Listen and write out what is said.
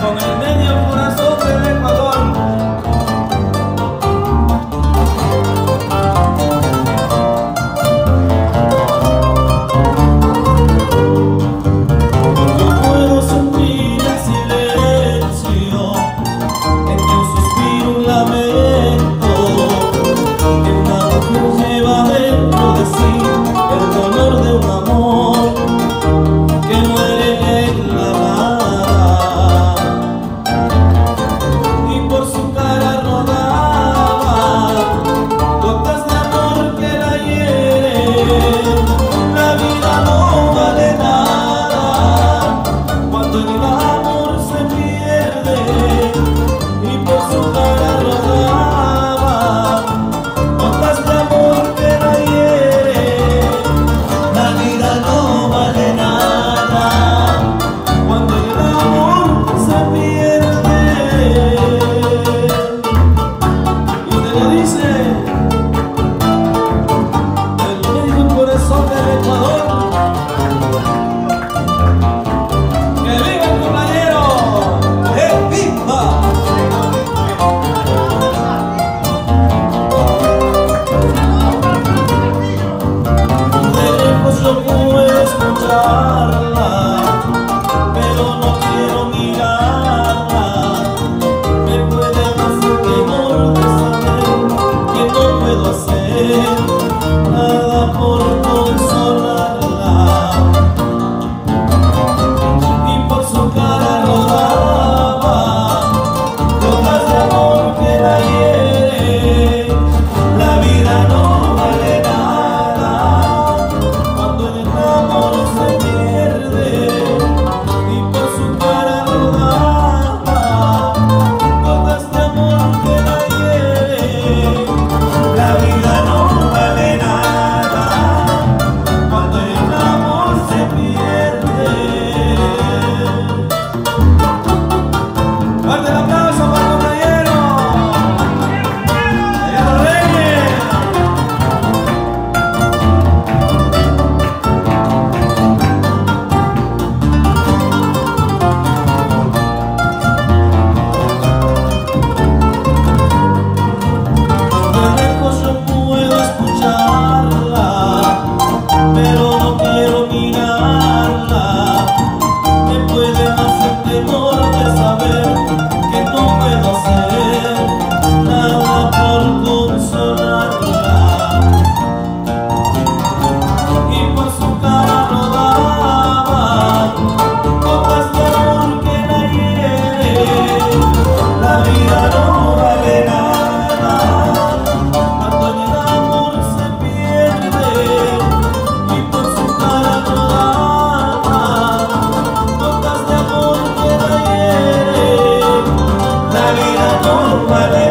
con el medio corazón del Ecuador. Yo puedo sentir el silencio, entre un suspiro, un lamento, que una mujer lleva dentro de sí el dolor de un amor que muere en la nada, y por su cara rodaba gotas de amor que la hieren. La vida no vale nada cuando el amor se pierde, y por su cara rodaba gotas de amor que la hieren. La vida no vale nada cuando el amor se pierde. Y usted le dice, el medio corazón del Ecuador, ¡que viva el cumpleañero! ¡Que viva! De lejos yo puedo escucharla, pero no quiero mirarla. Me puede más el temor de saber que no puedo hacer nada por consolarla, y por su cara rodaba gotas de amor que la hieren. La vida no vale nada cuando el amor se pierde, y por su cara rodaba gotas de amor que la hieren. La vida no vale nada cuando el amor se pierde. ¡Fuerte el aplauso para el compañero! ¡Señor Reyes! De lejos yo puedo escucharla, pero no quiero mirarla. Me puede más el temor de saber que no puedo hacer nada por consolarla, y por su cara rodaba gotas de amor que la hieren. La vida no vale nada cuando el amor se pierde, y por su cara rodaba gotas de amor que la hieren. La vida no vale